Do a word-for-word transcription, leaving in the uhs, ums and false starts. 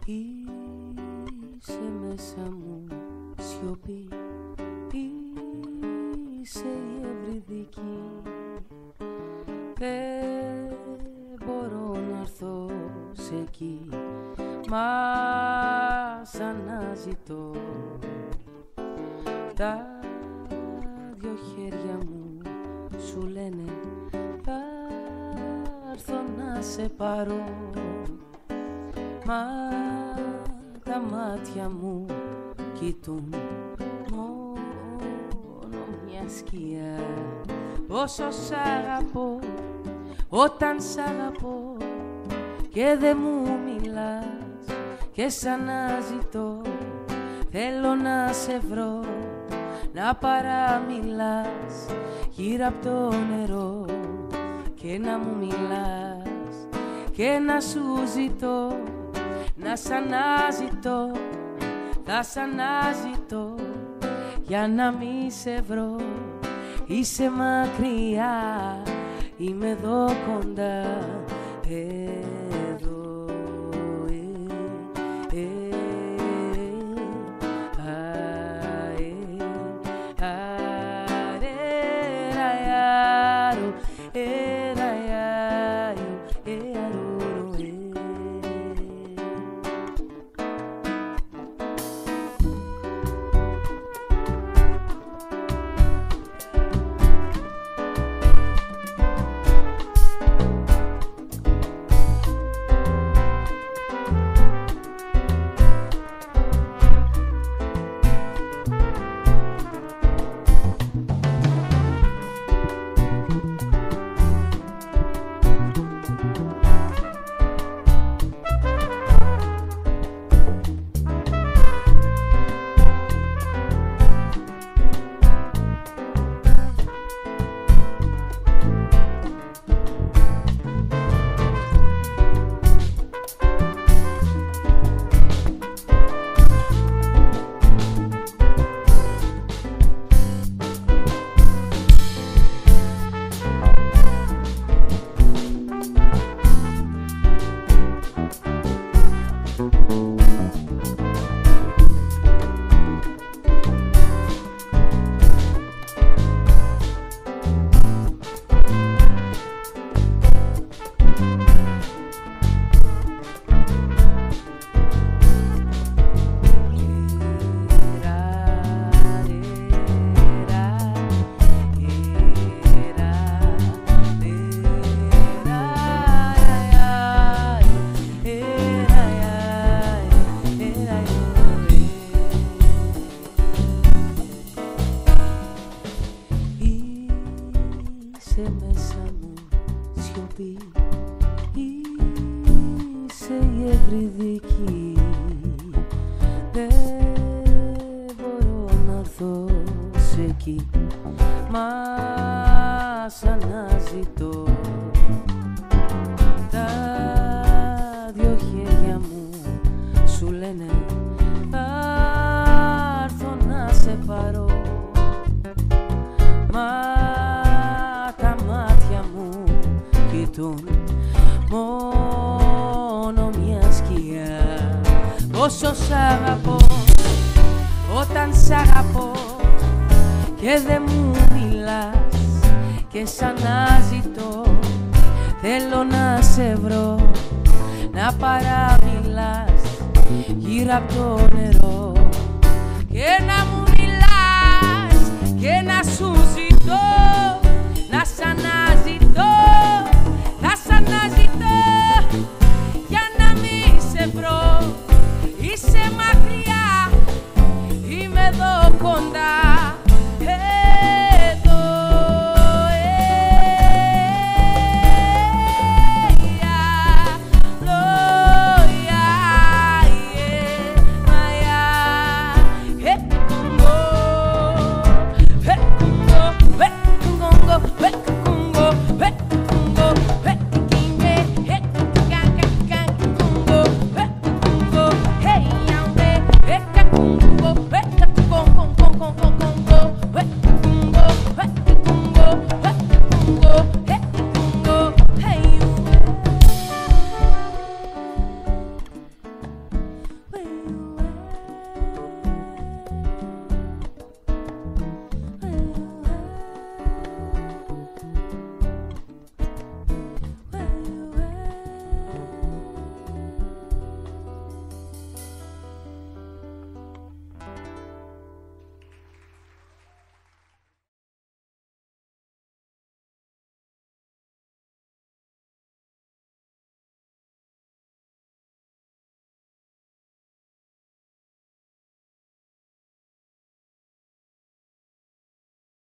Είσαι μέσα μου σιωπή, είσαι η ευρυδική. Δεν μπορώ να έρθω σε εκεί, μα σ' αναζητώ. Τα δυο χέρια μου σου λένε θα έρθω να σε πάρω, μα τα μάτια μου κοιτούν μόνο μια σκιά. Όσο σ' αγαπώ, όταν σ' αγαπώ και δεν μου μιλάς και σ' αναζητώ, θέλω να σε βρω, να παραμιλάς γύρω απ' το νερό και να μου μιλάς και να σου ζητώ, να σ' αναζητώ, θα σ' αναζητώ για να μη σε βρω. Είσαι μακριά, είμαι εδώ κοντά, εδώ, ε, ε, α, ε, α, ρε, ρα, ιάρο, ε, ρα, ιάρο, ε, αρούρο, ε. Είσαι μέσα μου σιωπή, είσαι η ευρυδική. Δεν μπορώ να έρθω σε εκεί, μα σ' αναζητώ. Τα δυο χέρια μου σου λένε θα έρθω να σε πάρω, μα τα μάτια μου κοιτούν μόνο μια σκιά. Όσο σ' αγαπώ, όταν σ' αγαπώ και δεν μου μιλάς και σ' αναζητώ, θέλω να σε βρω, να παραμιλάς γύρω απ' το νερό και να